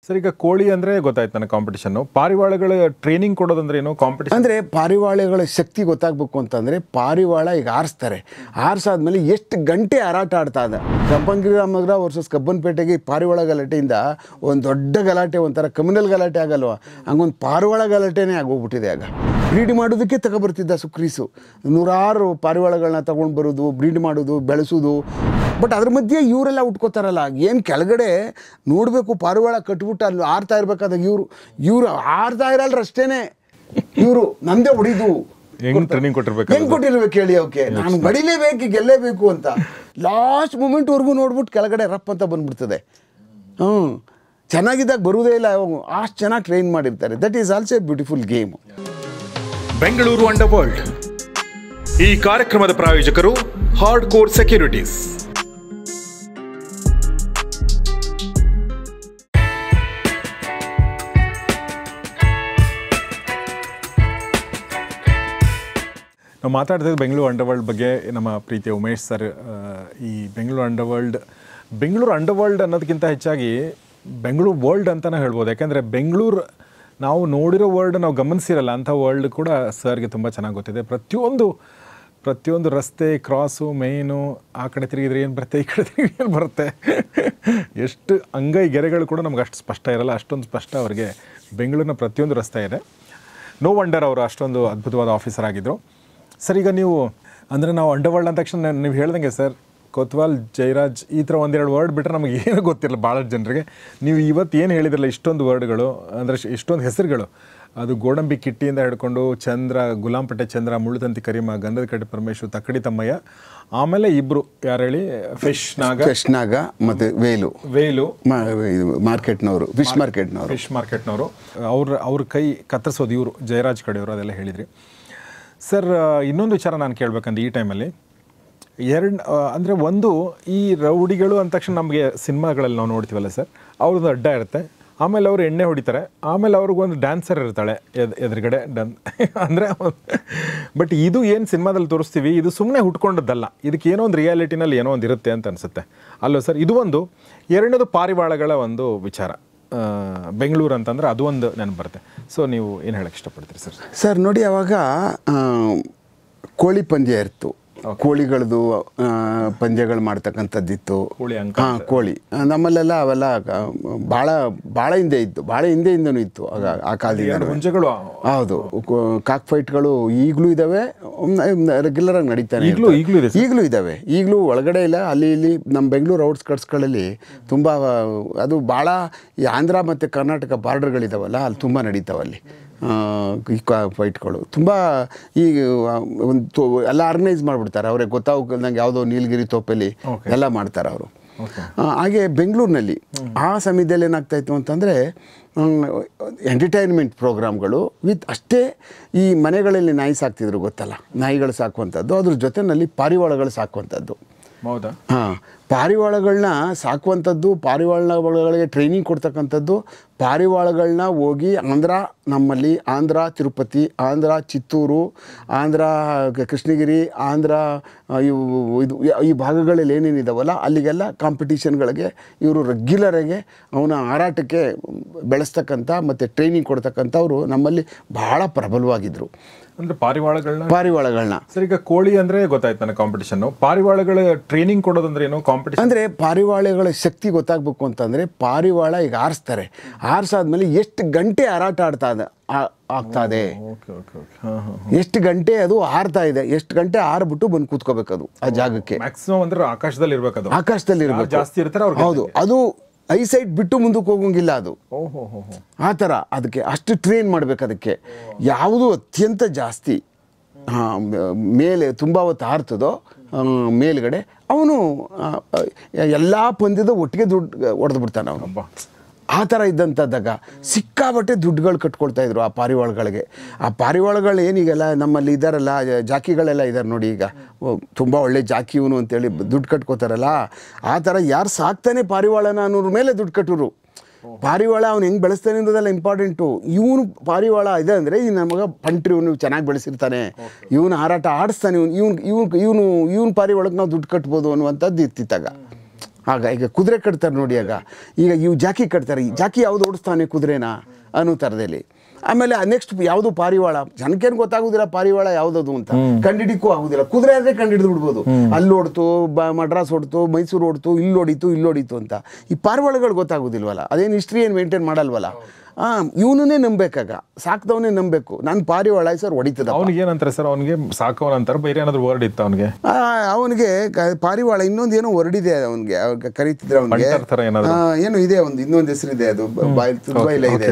Sir, ಈಗ ಕೋಳಿ ಅಂದರೆ ಗೊತ್ತಾಯ್ತು ನನಗೆ ಕಾಂಪಿಟೇಷನ್ನು. ಪಾರಿವಾಳಗಳ ಟ್ರೈನಿಂಗ್ ಕೊಡೋದಂದ್ರೆ ಏನು ಕಾಂಪಿಟೇಷನ್? ಅಂದರೆ ಪಾರಿವಾಳಗಳ ಶಕ್ತಿ ಗೊತ್ತಾಗಬೇಕು ಅಂತಂದರೆ ಪಾರಿವಾಳ ಈಗ ಆರಿಸ್ತಾರೆ. ಆರಿಸಾದ್ಮೇಲೆ ಎಷ್ಟು ಗಂಟೆ ಹಾರಾಟ ಆಡ್ತಾ ಇದೆ. ಕಬ್ಬನ್ಗಿರಿರಾಮನಗರ ವರ್ಸಸ್ ಕಬ್ಬನ್ಪೇಟೆಗೆ ಪಾರಿವಾಳ ಗಲಾಟೆಯಿಂದ ಒಂದು ದೊಡ್ಡ ಗಲಾಟೆ, ಒಂಥರ ಕಮ್ಯುನಲ್ ಗಲಾಟೆ ಆಗಲ್ವ, ಹಂಗೊಂದು ಪಾರಿವಾಳ ಗಲಾಟೆನೇ ಆಗೋಗ್ಬಿಟ್ಟಿದೆ. ಆಗ ಬ್ರೀಡ್ ಮಾಡೋದಕ್ಕೆ ತಗೊಬರ್ತಿದ್ದ ಸುಕ್ರೀಸು, ನೂರಾರು ಪಾರಿವಾಳಗಳನ್ನ ತೊಗೊಂಡು ಬರೋದು, ಬ್ರೀಡ್ ಮಾಡೋದು, ಬೆಳೆಸೋದು. ಬಟ್ ಅದ್ರ ಮಧ್ಯೆ ಇವರೆಲ್ಲ ಉಟ್ಕೋತಾರಲ್ಲ, ಏನು ಕೆಳಗಡೆ ನೋಡಬೇಕು ಪಾರಿವಾಳ ಕಟ್ಬಿಟ್ಟು ಅಲ್ಲಿ ಆರ್ತಾ ಇರ್ಬೇಕಾದಾಗ ಇವರು ಆರ್ತಾ ಇರಲ್ರ ಅಷ್ಟೇನೆ, ಇವರು ನಂದೇ ಹೊಡಿದು ಹೆಂಗ್ ಟ್ರೈನಿಂಗ್ ಕೊಟ್ಟಿರ್ಬೇಕು, ಹೆಂಗ್ ಕೊಟ್ಟಿರ್ಬೇಕು ಹೇಳಿ. ಓಕೆ, ನಾನು ಬಡಿಲೇಬೇಕು, ಗೆಲ್ಲೇಬೇಕು ಅಂತ ಲಾಸ್ಟ್ ಮೂಮೆಂಟ್ವರೆಗೂ ನೋಡ್ಬಿಟ್ಟು ಕೆಳಗಡೆ ರಪ್ ಅಂತ ಬಂದ್ಬಿಡ್ತದೆ. ಚೆನ್ನಾಗಿದ್ದಾಗ ಬರುವುದೇ ಇಲ್ಲ, ಅಷ್ಟು ಚೆನ್ನಾಗಿ ಟ್ರೈನ್ ಮಾಡಿರ್ತಾರೆ. That is also a beautiful game. Bengaluru underworld ಈ ಕಾರ್ಯಕ್ರಮದ ಪ್ರಾಯೋಜಕರು ಹಾರ್ಡ್ ಕೋರ್ ಸೆಕ್ಯೂರಿಟೀಸ್. ನಾವು ಮಾತಾಡ್ತಿದ್ದು ಬೆಂಗಳೂರು ಅಂಡರ್ ವರ್ಲ್ಡ್ ಬಗ್ಗೆ. ನಮ್ಮ ಪ್ರೀತಿಯ ಉಮೇಶ್ ಸರ್ ಈ ಬೆಂಗಳೂರು ಅಂಡರ್ ವರ್ಲ್ಡ್ ಅನ್ನೋದಕ್ಕಿಂತ ಹೆಚ್ಚಾಗಿ ಬೆಂಗಳೂರು ವರ್ಲ್ಡ್ ಅಂತಲೇ ಹೇಳ್ಬೋದು. ಯಾಕೆಂದರೆ ಬೆಂಗಳೂರು ನಾವು ನೋಡಿರೋ ವರ್ಲ್ಡ್ ನಾವು ಗಮನಿಸಿರಲ್ಲ, ಅಂಥ ವರ್ಲ್ಡ್ ಕೂಡ ಸರ್ಗೆ ತುಂಬ ಚೆನ್ನಾಗಿ ಗೊತ್ತಿದೆ. ಪ್ರತಿಯೊಂದು ರಸ್ತೆ, ಕ್ರಾಸು, ಮೇಯ್ನು, ಆ ಕಡೆ ತಿರುಗಿದ್ರೆ ಏನು ಬರುತ್ತೆ, ಈ ಕಡೆ ತಿರುಗಿ ಏನು ಬರುತ್ತೆ, ಎಷ್ಟು ಅಂಗೈ ಗೆರೆಗಳು ಕೂಡ ನಮ್ಗೆ ಅಷ್ಟು ಸ್ಪಷ್ಟ ಇರಲ್ಲ, ಅಷ್ಟೊಂದು ಸ್ಪಷ್ಟ ಅವ್ರಿಗೆ ಬೆಂಗಳೂರಿನ ಪ್ರತಿಯೊಂದು ರಸ್ತೆ ಇದೆ. ನೋ ವಂಡರ್ ಅವರು ಅಷ್ಟೊಂದು ಅದ್ಭುತವಾದ ಆಫೀಸರ್ ಆಗಿದ್ದರು. ಸರ್, ಈಗ ನೀವು ಅಂದರೆ ನಾವು ಅಂಡರ್ ವರ್ಲ್ಡ್ ಅಂದ ತಕ್ಷಣ ನೀವು ಹೇಳ್ದಂಗೆ ಸರ್, ಕೊತ್ವಾಲ್, ಜಯರಾಜ್ ಈ ಥರ ಒಂದೆರಡು ವರ್ಡ್ ಬಿಟ್ಟರೆ ನಮಗೆ ಏನೂ ಗೊತ್ತಿರಲ್ಲ ಭಾಳಷ್ಟು ಜನರಿಗೆ. ನೀವು ಇವತ್ತು ಏನು ಹೇಳಿದ್ರಲ್ಲ, ಇಷ್ಟೊಂದು ವರ್ಡ್ಗಳು ಅಂದರೆ ಇಷ್ಟೊಂದು ಹೆಸರುಗಳು, ಅದು ಗೋಡಂಬಿ ಕಿಟ್ಟಿಯಿಂದ ಹಿಡ್ಕೊಂಡು ಚಂದ್ರ, ಗುಲಾಂಪೇಟೆ ಚಂದ್ರ, ಮುಳ್ಳುತಂತಿ ಕರಿಮ, ಗಂಧದ ಕಟ್ಟೆ ಪರಮೇಶ್ವರ್, ತಕ್ಕಡಿ ತಮ್ಮಯ್ಯ, ಆಮೇಲೆ ಇಬ್ಬರು ಯಾರು ಹೇಳಿ, ಫಿಶ್ ನಾಗ ಮತ್ತು ವೇಲು ಮಾರ್ಕೆಟ್ನವರು, ಫಿಶ್ ಮಾರ್ಕೆಟ್ನವರು ಅವ್ರ ಕೈ ಕತ್ತರಿಸೋದು ಇವರು ಜಯರಾಜ್ ಕಡೆಯವರು, ಅದೆಲ್ಲ ಹೇಳಿದ್ರಿ. ಸರ್, ಇನ್ನೊಂದು ವಿಚಾರ ನಾನು ಕೇಳಬೇಕಂದ್ರೆ ಈ ಟೈಮಲ್ಲಿ ಅಂದರೆ ಒಂದು ಈ ರೌಡಿಗಳು ಅಂದ ತಕ್ಷಣ ನಮಗೆ ಸಿನಿಮಾಗಳಲ್ಲಿ ನಾವು ನೋಡ್ತೀವಲ್ಲ ಸರ್, ಅವ್ರದ್ದು ಅಡ್ಡ ಇರುತ್ತೆ, ಆಮೇಲೆ ಅವರು ಎಣ್ಣೆ ಹೊಡಿತಾರೆ, ಆಮೇಲೆ ಅವ್ರಿಗೊಂದು ಡ್ಯಾನ್ಸರ್ ಇರ್ತಾಳೆ ಎದುರುಗಡೆ ಅಂದರೆ. ಬಟ್ ಇದು ಏನು ಸಿನಿಮಾದಲ್ಲಿ ತೋರಿಸ್ತೀವಿ, ಇದು ಸುಮ್ಮನೆ ಹುಟ್ಕೊಂಡದ್ದಲ್ಲ, ಇದಕ್ಕೆ ಏನೋ ಒಂದು ರಿಯಾಲಿಟಿನಲ್ಲಿ ಏನೋ ಒಂದು ಇರುತ್ತೆ ಅಂತ ಅನಿಸುತ್ತೆ ಅಲ್ಲೋ ಸರ್? ಇದು ಒಂದು. ಎರಡನೇದು ಪಾರಿವಾಳಗಳ ಒಂದು ವಿಚಾರ, ಬೆಂಗಳೂರು ಅಂತಂದರೆ ಅದು ಒಂದು ನೆನಪು ಬರುತ್ತೆ. ಸೊ ನೀವು ಏನು ಹೇಳಕ್ಕೆ ಇಷ್ಟಪಡ್ತೀರಿ ಸರ್? ಸರ್ ನೋಡಿ, ಅವಾಗ ಕೋಳಿ ಪಂದ್ಯ ಇತ್ತು, ಕೋಳಿಗಳದ್ದು ಪಂದ್ಯಗಳು ಮಾಡ್ತಕ್ಕಂಥದ್ದಿತ್ತು. ಕೋಳಿ ನಮ್ಮಲ್ಲೆಲ್ಲ ಅವೆಲ್ಲ ಭಾಳ ಹಿಂದೆಯಿಂದನೂ ಇತ್ತು ಆ ಕಾಲದಿಂದ. ಹೌದು, ಕಾಕ್ ಫೈಟ್ಗಳು ಈಗಲೂ ಇದ್ದಾವೆ, ರೆಗ್ಯುಲರ್ ಆಗಿ ನಡೀತಾನೆ, ಈಗಲೂ ಇದ್ದಾವೆ. ಈಗಲೂ ಒಳಗಡೆ ಇಲ್ಲ, ಅಲ್ಲಿ ಇಲ್ಲಿ ನಮ್ಮ ಬೆಂಗಳೂರು ಔಟ್ಸ್ಕರ್ಟ್ಸ್ಗಳಲ್ಲಿ ತುಂಬ ಅದು ಭಾಳ ಈ ಆಂಧ್ರ ಮತ್ತು ಕರ್ನಾಟಕ ಬಾರ್ಡರ್ಗಳಿದ್ದಾವಲ್ಲ, ಅಲ್ಲಿ ತುಂಬ ನಡೀತಾವಲ್ಲಿ ಈ ಫೈಟ್ಗಳು. ತುಂಬ ಈಗ ಒಂದು ಎಲ್ಲ ಆರ್ಗನೈಸ್ ಮಾಡಿಬಿಡ್ತಾರೆ, ಅವ್ರಿಗೆ ಗೊತ್ತಾಗೋದಂಗೆ ಯಾವುದೋ ನೀಲಗಿರಿ ತೋಪಲ್ಲಿ ಎಲ್ಲ ಮಾಡ್ತಾರೆ ಅವರು. ಹಾಗೆ ಬೆಂಗಳೂರಿನಲ್ಲಿ ಆ ಸಮಯದಲ್ಲಿ ಏನಾಗ್ತಾಯಿತ್ತು ಅಂತಂದರೆ ಎಂಟರ್ಟೈನ್ಮೆಂಟ್ ಪ್ರೋಗ್ರಾಮ್ಗಳು ವಿತ್ ಅಷ್ಟೇ ಈ ಮನೆಗಳಲ್ಲಿ ನಾಯಿ ಸಾಕ್ತಿದ್ರು, ಗೊತ್ತಲ್ಲ, ನಾಯಿಗಳು ಸಾಕುವಂಥದ್ದು, ಅದ್ರ ಜೊತೆಯಲ್ಲಿ ಪಾರಿವಾಳಗಳು ಸಾಕುವಂಥದ್ದು. ಹೌದಾ? ಪಾರಿವಾಳಗಳನ್ನ ಸಾಕುವಂಥದ್ದು, ಪಾರಿವಾಳಗಳಿಗೆ ಟ್ರೈನಿಂಗ್ ಕೊಡ್ತಕ್ಕಂಥದ್ದು, ಪಾರಿವಾಳಗಳನ್ನ ಹೋಗಿ ನಮ್ಮಲ್ಲಿ ಆಂಧ್ರ ತಿರುಪತಿ, ಆಂಧ್ರ ಚಿತ್ತೂರು, ಆಂಧ್ರ ಕೃಷ್ಣಗಿರಿ, ಆಂಧ್ರ ಈ ಭಾಗಗಳಲ್ಲಿ ಏನೇನಿದಾವಲ್ಲ ಅಲ್ಲಿಗೆಲ್ಲ ಕಾಂಪಿಟೀಷನ್ಗಳಿಗೆ ಇವರು ರೆಗ್ಯುಲರಾಗಿ ಅವನ ಹಾರಾಟಕ್ಕೆ ಬೆಳೆಸ್ತಕ್ಕಂಥ ಮತ್ತು ಟ್ರೈನಿಂಗ್ ಕೊಡ್ತಕ್ಕಂಥವ್ರು ನಮ್ಮಲ್ಲಿ ಭಾಳ ಪ್ರಬಲವಾಗಿದ್ದರು. ಅಂದರೆ ಪಾರಿವಾಳಗಳನ್ನ ಸರ್, ಈಗ ಕೋಳಿ ಅಂದರೆ ಗೊತ್ತಾಯ್ತು ನನಗೆ ಕಾಂಪಿಟೇಷನ್ನು. ಪಾರಿವಾಳಗಳ ಟ್ರೈನಿಂಗ್ ಕೊಡೋದಂದ್ರೆ ಏನು ಕಾಂಪಿಟೇಷನ್? ಅಂದರೆ ಪಾರಿವಾಳಗಳ ಶಕ್ತಿ ಗೊತ್ತಾಗಬೇಕು ಅಂತಂದರೆ ಪಾರಿವಾಳ ಈಗ ಆರಿಸ್ತಾರೆ, ಆರಿಸಾದ್ಮೇಲೆ ಎಷ್ಟು ಗಂಟೆ ಹಾರಾಟ ಆಗ್ತಾದೆ, ಎಷ್ಟು ಗಂಟೆ ಅದು ಹಾರ್ತಾ ಇದೆ, ಎಷ್ಟು ಗಂಟೆ ಹಾರ್ಬಿಟ್ಟು ಬಂದು ಕೂತ್ಕೋಬೇಕು ಅದು ಆ ಜಾಗಕ್ಕೆ. ಮ್ಯಾಕ್ಸಿಮಮ್ ಅಂದ್ರೆ ಆಕಾಶದಲ್ಲಿ ಇರಬೇಕು, ಜಾಸ್ತಿ ಇರ್ತಾರೆ. ಹೌದು, ಅದು ಐಸೈಟ್ ಬಿಟ್ಟು ಮುಂದಕ್ಕೆ ಹೋಗೋಂಗಿಲ್ಲ ಅದು, ಆ ಥರ. ಅದಕ್ಕೆ ಅಷ್ಟು ಟ್ರೈನ್ ಮಾಡಬೇಕು. ಅದಕ್ಕೆ ಯಾವುದು ಅತ್ಯಂತ ಜಾಸ್ತಿ ಮೇಲೆ ತುಂಬ ಹೊತ್ತು ಹಾರ್ತದೋ ಮೇಲ್ಗಡೆ ಅವನು ಎಲ್ಲ ಪಂದ್ಯದ ಒಟ್ಟಿಗೆ ದುಡ್ಡು ಹೊಡೆದು ಬಿಡ್ತಾನೆ ಅವನು. ಆ ಥರ ಇದ್ದಂಥದ್ದಾಗ ಸಿಕ್ಕಾಬಟ್ಟೆ ದುಡ್ಡುಗಳು ಕಟ್ಕೊಳ್ತಾಯಿದ್ರು ಆ ಪಾರಿವಾಳಗಳಿಗೆ. ಆ ಪಾರಿವಾಳಗಳು ಏನೀಗೆಲ್ಲ ನಮ್ಮಲ್ಲಿ ಇದ್ದಾರಲ್ಲ, ಜಾಕಿಗಳೆಲ್ಲ ಇದ್ದಾರೆ ನೋಡಿ, ಈಗ ತುಂಬ ಒಳ್ಳೆ ಜಾಕಿ ಇವನು ಅಂತೇಳಿ ದುಡ್ಡು ಕಟ್ಕೋತಾರಲ್ಲ, ಆ ಥರ ಯಾರು ಸಾಕ್ತಾನೆ ಪಾರಿವಾಳನ ಅನ್ನೋದ್ರ ಮೇಲೆ ದುಡ್ಡು ಕಟ್ಟೋರು. ಪಾರಿವಾಳ ಅವ್ನು ಹೆಂಗೆ ಬೆಳೆಸ್ತಾನೆ ಅನ್ನೋದೆಲ್ಲ ಇಂಪಾರ್ಟೆಂಟು. ಇವನು ಪಾರಿವಾಳ ಇದೆ ಅಂದರೆ ಈ ನಮಗ ಪಂಟ್ರಿ, ಇವನು ಚೆನ್ನಾಗಿ ಬೆಳೆಸಿರ್ತಾನೆ, ಇವನು ಹಾರಾಟ ಆಡಿಸ್ತಾನೆ, ಇವನು ಪಾರಿವಾಳಕ್ಕೆ ನಾವು ದುಡ್ಡು ಕಟ್ಬೋದು ಅನ್ನುವಂಥದ್ದು ಇತ್ತಿತ್ತಾಗ. ಆಗ ಈಗ ಕುದುರೆ ಕಟ್ತಾರೆ ನೋಡಿ, ಈಗ ಇವು ಜಾಕಿ ಕಟ್ತಾರೆ, ಜಾಕಿ ಯಾವುದು ಓಡಿಸ್ತಾನೆ ಕುದುರೆನ ಅನ್ನೋ ಥರದಲ್ಲಿ. ಆಮೇಲೆ ನೆಕ್ಸ್ಟ್ ಯಾವುದು ಪಾರಿವಾಳ, ಜನಕ್ಕೇನು ಗೊತ್ತಾಗೋದಿಲ್ಲ ಪಾರಿವಾಳ ಯಾವುದದು ಅಂತ, ಕಂಡಿಡಿಕ್ಕೂ ಆಗೋದಿಲ್ಲ. ಕುದುರೆ ಆದರೆ ಕಂಡಿಡಿದು ಬಿಡ್ಬೋದು, ಅಲ್ಲಿ ಓಡ್ತು, ಮಡ್ರಾಸ್ ಓಡ್ತು, ಮೈಸೂರು ಓಡ್ತು, ಇಲ್ಲೋಡಿತು ಅಂತ. ಈ ಪಾರಿವಾಳಗಳು ಗೊತ್ತಾಗೋದಿಲ್ವಲ್ಲ, ಅದೇನು ಹಿಸ್ಟ್ರಿ ಏನು ಮೇಂಟೈನ್ ಮಾಡಲ್ವಲ್ಲ. ಇವನೇ ನಂಬೇಕಾಗ, ಸಾಕ್ದವನೇ ನಂಬೇಕು. ನಾನು ಪಾರಿವಾಳ ಸರ್ ಹೊಡಿತದ. ಅವ್ನಿಗೆ ಏನಂತಾರೆ ಸರ್, ಅವ್ನಿಗೆ ಸಾಕವನಂತಾರೆ, ಬೇರೆ ಏನಾದ್ರು ವರ್ಡ್ ಇತ್ತು ಅವನಿಗೆ ಪಾರಿವಾಳ ಇನ್ನೊಂದು ಏನೋ ಹೊರಡಿದೆ ಅವನಿಗೆ, ಕರೀತಿದ್ರೆ ಅವನಿಗೆ ಏನೋ ಇದೆ, ಒಂದು ಇನ್ನೊಂದು ಹೆಸರಿದೆ, ಅದು ಬಾಯಲ್ಲಿ ಇದೆ.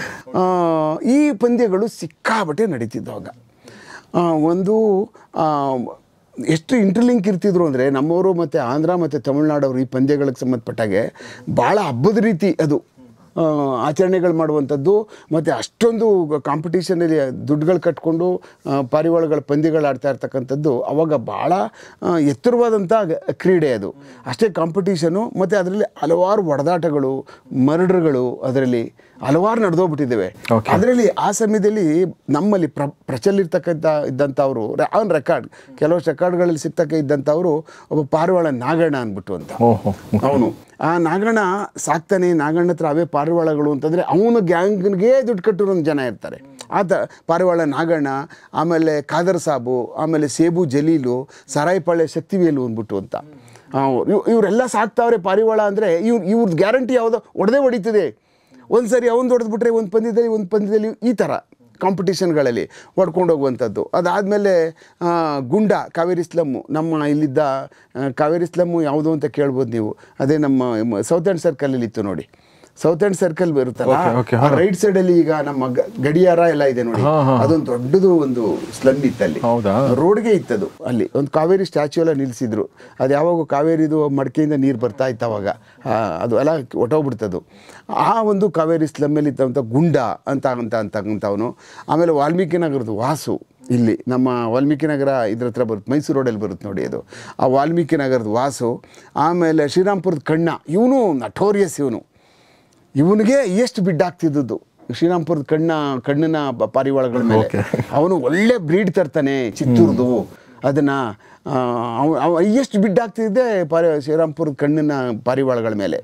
ಈ ಪಂದ್ಯಗಳು ಸಿಕ್ಕಾಬಟ್ಟೆ ನಡೀತಿದ್ದವಾಗ. ಒಂದು ಎಷ್ಟು ಇಂಟರ್ಲಿಂಕ್ ಇರ್ತಿದ್ರು ಅಂದರೆ ನಮ್ಮವರು ಮತ್ತು ಆಂಧ್ರ ಮತ್ತು ತಮಿಳ್ನಾಡವರು ಈ ಪಂದ್ಯಗಳಿಗೆ ಸಂಬಂಧಪಟ್ಟಾಗೆ ಭಾಳ ಹಬ್ಬದ ರೀತಿ ಅದು ಆಚರಣೆಗಳು ಮಾಡುವಂಥದ್ದು. ಮತ್ತು ಅಷ್ಟೊಂದು ಕಾಂಪಿಟೀಷನಲ್ಲಿ ದುಡ್ಡುಗಳು ಕಟ್ಕೊಂಡು ಪಾರಿವಾಳಗಳ ಪಂದ್ಯಗಳು ಆಡ್ತಾ ಇರ್ತಕ್ಕಂಥದ್ದು ಅವಾಗ ಭಾಳ ಎತ್ತರವಾದಂಥ ಕ್ರೀಡೆ ಅದು. ಅಷ್ಟೇ ಕಾಂಪಿಟೀಷನು, ಮತ್ತು ಅದರಲ್ಲಿ ಹಲವಾರು ಹೊಡೆದಾಟಗಳು, ಮರ್ಡರ್ಗಳು ಅದರಲ್ಲಿ ಹಲವಾರು ನಡೆದೋಗ್ಬಿಟ್ಟಿದ್ದೇವೆ. ಅದರಲ್ಲಿ ಆ ಸಮಯದಲ್ಲಿ ನಮ್ಮಲ್ಲಿ ಇದ್ದಂಥವ್ರು ಆನ್ ರೆಕಾರ್ಡ್, ಕೆಲವಷ್ಟು ರೆಕಾರ್ಡ್ಗಳಲ್ಲಿ ಇದ್ದಂಥವ್ರು ಒಬ್ಬ ಪಾರಿವಾಳ ನಾಗಣ್ಣ ಅಂದ್ಬಿಟ್ಟು ಅಂತ. ಅವನು ಆ ನಾಗಣ್ಣ ಸಾಕ್ತಾನೆ, ನಾಗಣ್ಣ ಹತ್ರ ಅವೇ ಪಾರಿವಾಳಗಳು ಅಂತಂದರೆ ಅವನ ಗ್ಯಾಂಗ್ಗೆ ದುಡ್ಡು ಕಟ್ಟಿರೋ ಜನ ಇರ್ತಾರೆ. ಆತ ಪಾರಿವಾಳ ನಾಗಣ್ಣ, ಆಮೇಲೆ ಖಾದರ್ ಸಾಬು, ಆಮೇಲೆ ಸೇಬು ಜಲೀಲು, ಸರಾಯಿಪಾಳ್ಯ ಶಕ್ತಿವೇಲು ಅಂದ್ಬಿಟ್ಟು ಅಂತ. ಇವರೆಲ್ಲ ಸಾಕ್ತಾವ್ರೆ ಪಾರಿವಾಳ ಅಂದರೆ ಇವ್ರದ್ದು ಗ್ಯಾರಂಟಿ ಯಾವುದೋ ಹೊಡೆದಿದೆ. ಒಂದು ಸರಿ ಅವ್ನು ಹೊಡೆದ್ಬಿಟ್ರೆ ಒಂದು ಪಂದ್ಯದಲ್ಲಿ ಈ ಥರ ಕಾಂಪಿಟೀಷನ್ಗಳಲ್ಲಿ ಹೊಡ್ಕೊಂಡು ಹೋಗುವಂಥದ್ದು. ಅದಾದಮೇಲೆ ಗುಂಡ, ಕಾವೇರಿ ಸ್ಲಮ್ಮು, ನಮ್ಮ ಇಲ್ಲಿದ್ದ ಕಾವೇರಿ ಸ್ಲಮ್ಮು ಯಾವುದು ಅಂತ ಕೇಳ್ಬೋದು ನೀವು. ಅದೇ ನಮ್ಮ ಸೌತ್ ಎಂಡ್ ಸರ್ಕಲಲ್ಲಿ ಇತ್ತು ನೋಡಿ, ಸೌತ್ ಎಂಡ್ ಸರ್ಕಲ್ ಬರುತ್ತಲ್ಲ, ರೈಟ್ ಸೈಡಲ್ಲಿ ಈಗ ನಮ್ಮ ಗಡಿಯಾರ ಎಲ್ಲ ಇದೆ ನೋಡಿ, ಅದೊಂದು ದೊಡ್ಡದು ಒಂದು ಸ್ಲಮ್ ಇತ್ತಲ್ಲಿ, ರೋಡ್ಗೆ ಇತ್ತದು. ಅಲ್ಲಿ ಒಂದು ಕಾವೇರಿ ಸ್ಟ್ಯಾಚ್ಯೂ ಎಲ್ಲ ನಿಲ್ಲಿಸಿದ್ರು. ಅದು ಯಾವಾಗ ಕಾವೇರಿದು ಮಡಿಕೆಯಿಂದ ನೀರು ಬರ್ತಾ ಇತ್ತು ಅವಾಗ ಅದು ಎಲ್ಲ ಹೊಟ್ಟೋಗ್ಬಿಡ್ತದು. ಆ ಒಂದು ಕಾವೇರಿ ಸ್ಲಮ್ಮಲ್ಲಿ ಇತ್ತಂಥ ಗುಂಡ ಅಂತಕ್ಕಂಥವನು. ಆಮೇಲೆ ವಾಲ್ಮೀಕಿ ನಗರದ ವಾಸು, ಇಲ್ಲಿ ನಮ್ಮ ವಾಲ್ಮೀಕಿ ನಗರ ಇದ್ರ ಹತ್ರ ಬರುತ್ತೆ, ಮೈಸೂರು ರೋಡಲ್ಲಿ ಬರುತ್ತೆ ನೋಡಿ ಅದು, ಆ ವಾಲ್ಮೀಕಿ ನಗರದ ವಾಸು. ಆಮೇಲೆ ಶ್ರೀರಾಮ್ಪುರದ ಕಣ್ಣ, ಇವನು ನಟೋರಿಯಸ್. ಇವನಿಗೆ ಎಷ್ಟು ಬಿಡ್ಡಾಗ್ತಿದ್ದದ್ದು ಶ್ರೀರಾಮ್ಪುರದ ಕಣ್ಣಿನ ಪಾರಿವಾಳಗಳ ಮೇಲೆ. ಅವನು ಒಳ್ಳೆ ಬ್ರೀಡ್ ತರ್ತಾನೆ ಚಿತ್ತೂರ್ದು, ಅದನ್ನು ಎಷ್ಟು ಬಿಡ್ಡಾಗ್ತಿದ್ದೆ ಶ್ರೀರಾಮ್ಪುರದ ಕಣ್ಣಿನ ಪಾರಿವಾಳಗಳ ಮೇಲೆ.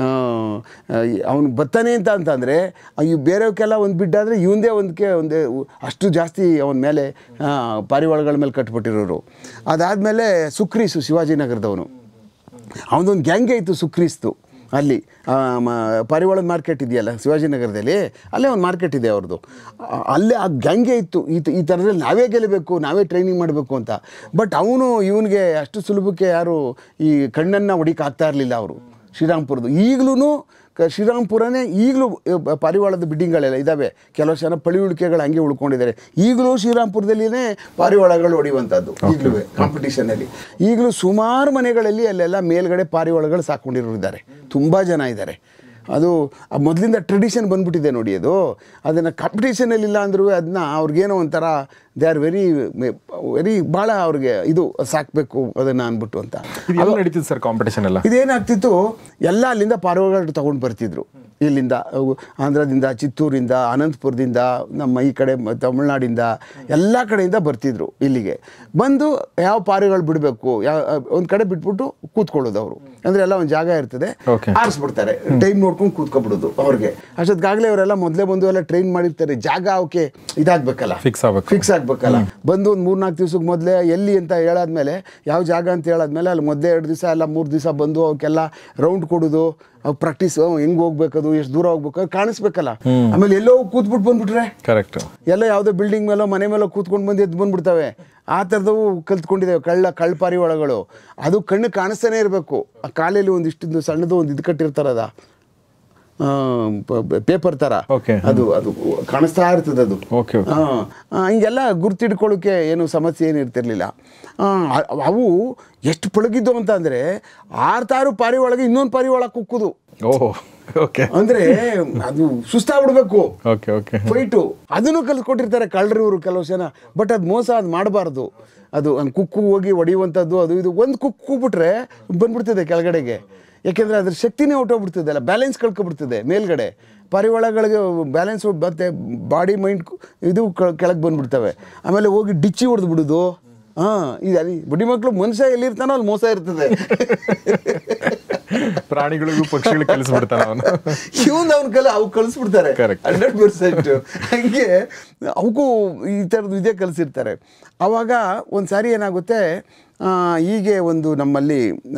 ಅವನು ಬರ್ತಾನೆ ಅಂತಂದರೆ ಇವು ಬೇರೆಯವಕ್ಕೆಲ್ಲ ಒಂದು ಬಿಡ್ಡಾದರೆ ಇವಂದೇ ಒಂದೇ ಅಷ್ಟು ಜಾಸ್ತಿ ಅವನ ಮೇಲೆ ಪಾರಿವಾಳಗಳ ಮೇಲೆ ಕಟ್ಬಿಟ್ಟಿರೋರು. ಅದಾದಮೇಲೆ ಸುಕ್ರೀಸು, ಶಿವಾಜಿನಗರದವನು, ಅವನದೊಂದು ಗ್ಯಾಂಗೇ ಇತ್ತು ಸುಕ್ರೀಸ್ತು. ಅಲ್ಲಿ ಪಾರಿವಾಳದ ಮಾರ್ಕೆಟ್ ಇದೆಯಲ್ಲ ಶಿವಾಜಿನಗರದಲ್ಲಿ, ಅಲ್ಲೇ ಒಂದು ಮಾರ್ಕೆಟ್ ಇದೆ ಅವ್ರದ್ದು. ಅಲ್ಲೇ ಆ ಗ್ಯಾಂಗೇ ಇತ್ತು ಈ ಥರದಲ್ಲಿ ನಾವೇ ಗೆಲ್ಲಬೇಕು, ನಾವೇ ಟ್ರೈನಿಂಗ್ ಮಾಡಬೇಕು ಅಂತ. ಬಟ್ ಇವನಿಗೆ ಅಷ್ಟು ಸುಲಭಕ್ಕೆ ಯಾರು ಈ ಕಣ್ಣನ್ನು ಹೊಡಿಕಾಗ್ತಾ ಇರಲಿಲ್ಲ ಅವರು ಶ್ರೀರಾಮ್ಪುರದ್ದು. ಈಗಲೂ ಶ್ರೀರಾಮ್ಪುರನೇ ಈಗಲೂ ಪಾರಿವಾಳದ ಬಿಡ್ಡಿಂಗ್ಗಳೆಲ್ಲ ಇದ್ದಾವೆ. ಕೆಲವು ಜನ ಪಳಿಯುಳಿಕೆಗಳು ಹಂಗೆ ಉಳ್ಕೊಂಡಿದ್ದಾರೆ. ಈಗಲೂ ಶ್ರೀರಾಮ್ಪುರದಲ್ಲಿನೇ ಪಾರಿವಾಳಗಳು ಹೊಡೆಯುವಂಥದ್ದು ಈಗಲೂ ಕಾಂಪಿಟೀಷನಲ್ಲಿ. ಈಗಲೂ ಸುಮಾರು ಮನೆಗಳಲ್ಲಿ ಅಲ್ಲೆಲ್ಲ ಮೇಲ್ಗಡೆ ಪಾರಿವಾಳಗಳು ಸಾಕೊಂಡಿರೋರು ಇದ್ದಾರೆ, ತುಂಬ ಜನ ಇದ್ದಾರೆ. ಅದು ಮೊದಲಿಂದ ಟ್ರೆಡಿಷನ್ ಬಂದ್ಬಿಟ್ಟಿದೆ ನೋಡಿ. ಅದನ್ನು ಕಾಂಪಿಟೀಷನಲ್ಲಿಲ್ಲ ಅಂದರೂ ಅದನ್ನ ಅವ್ರಿಗೇನೋ ಒಂಥರ ದೇ ಆರ್ ವೆರಿ ಭಾಳ ಅವ್ರಿಗೆ ಇದು ಸಾಕಬೇಕು ಅದನ್ನು ಅಂದ್ಬಿಟ್ಟು ಅಂತ. ನಡೀತಿತ್ತು ಸರ್ ಕಾಂಪಿಟೇಷನ್ ಎಲ್ಲ. ಇದೇನಾಗ್ತಿತ್ತು, ಎಲ್ಲ ಅಲ್ಲಿಂದ ಪಾರಿವಾಳಗಳು ತೊಗೊಂಡು ಬರ್ತಿದ್ರು. ಇಲ್ಲಿಂದ ಆಂಧ್ರದಿಂದ, ಚಿತ್ತೂರಿಂದ, ಅನಂತಪುರದಿಂದ, ನಮ್ಮ ಈ ಕಡೆ ತಮಿಳ್ನಾಡಿಂದ ಎಲ್ಲ ಕಡೆಯಿಂದ ಬರ್ತಿದ್ರು ಇಲ್ಲಿಗೆ. ಬಂದು ಯಾವ ಪಾರಿಗಳು ಬಿಡಬೇಕು, ಒಂದು ಕಡೆ ಬಿಟ್ಬಿಟ್ಟು ಕೂತ್ಕೊಳ್ಳೋದು ಅವರು. ಅಂದರೆ ಎಲ್ಲ ಒಂದು ಜಾಗ ಇರ್ತದೆ, ಆರಿಸ್ಬಿಡ್ತಾರೆ, ಟೈಮ್ ನೋಡ್ಕೊಂಡು ಕೂತ್ಕೊಬಿಡೋದು ಅವ್ರಿಗೆ. ಅಷ್ಟೊತ್ತಿಗಾಗಲೇ ಅವರೆಲ್ಲ ಮೊದಲೇ ಬಂದು ಎಲ್ಲ ಟ್ರೈನ್ ಮಾಡಿರ್ತಾರೆ. ಜಾಗ ಅವಕ್ಕೆ ಇದಾಗಬೇಕಲ್ಲ, ಫಿಕ್ಸ್ ಆಗಬೇಕಲ್ಲ. ಬಂದು ಒಂದು 3-4 ದಿವ್ಸಕ್ಕೆ ಮೊದಲೇ ಎಲ್ಲಿ ಅಂತ ಹೇಳಾದ್ಮೇಲೆ, ಯಾವ ಜಾಗ ಅಂತ ಹೇಳಾದ್ಮೇಲೆ ಅಲ್ಲಿ ಮೊದಲೇ 2 ದಿವಸ ಎಲ್ಲ 3 ದಿವಸ ಬಂದು ಅವಕ್ಕೆಲ್ಲ ರೌಂಡ್ ಕೊಡೋದು, ಅವು ಪ್ರಾಕ್ಟೀಸ್ ಹೆಂಗೆ ಹೋಗ್ಬೇಕದು, ಎಷ್ಟು ದೂರ ಹೋಗ್ಬೇಕು ಅದು ಕಾಣಿಸ್ಬೇಕಲ್ಲ. ಆಮೇಲೆ ಎಲ್ಲೋ ಕೂತ್ಬಿಟ್ಟು ಬಂದ್ಬಿಟ್ರೆ ಕರೆಕ್ಟ್, ಎಲ್ಲ ಯಾವುದೋ ಬಿಲ್ಡಿಂಗ್ ಮೇಲೋ ಮನೆ ಮೇಲೋ ಕೂತ್ಕೊಂಡು ಬಂದು ಎದ್ದು ಬಂದ್ಬಿಡ್ತವೆ. ಆ ಥರದವು ಕಲ್ತ್ಕೊಂಡಿದ್ದೇವೆ ಕಳ್ಳ ಪಾರಿವಾಳಗಳು. ಅದು ಕಣ್ಣು ಕಾಣಿಸ್ತಾನೆ ಇರಬೇಕು. ಆ ಕಾಲಲ್ಲಿ ಒಂದಿಷ್ಟು ಸಣ್ಣದು ಒಂದು ಇದು ಕಟ್ಟಿರ್ತಾರದ ಪೇಪರ್ ಥರ, ಅದು ಕಾಣಿಸ್ತಾ ಇರ್ತದೆ. ಅದು ಹಿಂಗೆಲ್ಲ ಗುರ್ತಿಡ್ಕೊಳ್ಳೋಕ್ಕೆ ಏನು ಸಮಸ್ಯೆ ಏನು ಇರ್ತಿರ್ಲಿಲ್ಲ. ಅವು ಎಷ್ಟು ಪಳಗಿದ್ದು ಅಂತ ಅಂದರೆ 6 ಪಾರಿವಾಳಗೆ ಇನ್ನೊಂದು ಪಾರಿವಾಳ ಕುಕ್ಕುದು. ಅಂದರೆ ಅದು ಸುಸ್ತಾಗ್ಬಿಡ್ಬೇಕು ಫೈಟು. ಅದನ್ನು ಕಲ್ತ್ಕೊಟ್ಟಿರ್ತಾರೆ ಕಳ್ಳರು ಇವರು ಕೆಲವು ಜನ. ಬಟ್ ಅದು ಮೋಸ, ಅದು ಮಾಡಬಾರ್ದು. ಅದು ಕುಕ್ಕು ಹೋಗಿ ಹೊಡೆಯುವಂಥದ್ದು, ಅದು ಇದು ಒಂದು ಕುಕ್ಕು ಬಿಟ್ರೆ ಬಂದ್ಬಿಡ್ತದೆ ಕೆಳಗಡೆಗೆ. ಯಾಕೆಂದರೆ ಅದ್ರ ಶಕ್ತಿನೇ ಹೊಟ್ಟೋಗ್ಬಿಡ್ತದೆ, ಅಲ್ಲ ಬ್ಯಾಲೆನ್ಸ್ ಕಳ್ಕೊಬಿಡ್ತದೆ ಮೇಲ್ಗಡೆ. ಪಾರಿವಾಳಗಳಿಗೆ ಬ್ಯಾಲೆನ್ಸ್ ಮತ್ತೆ ಬಾಡಿ ಮೈಂಡ್ ಇದು ಕೆಳಗೆ ಬಂದುಬಿಡ್ತವೆ. ಆಮೇಲೆ ಹೋಗಿ ಡಿಚ್ಚಿ ಹೊಡೆದು ಬಿಡೋದು. ಇದು ಬಡ್ಡಿ ಮಕ್ಕಳು ಮನುಷ್ಯ ಎಲ್ಲಿರ್ತಾನೋ ಅಲ್ಲಿ ಮೋಸ ಇರ್ತದೆ. ಪ್ರಾಣಿಗಳಿಗೂ ಪಕ್ಷಿಗಳು ಕಲಿಸ್ಬಿಡ್ತಾನೆ ಅವನು. ಅವ್ನ ಅವು ಕಲಿಸ್ಬಿಡ್ತಾರೆ 100%. ಹಂಗೆ ಅವಕ್ಕೂ ಈ ಥರದ್ದು ಇದೇ ಕಲಿಸಿರ್ತಾರೆ. ಆವಾಗ ಒಂದು ಸಾರಿ ಏನಾಗುತ್ತೆ, ಹೀಗೆ ಒಂದು ನಮ್ಮಲ್ಲಿ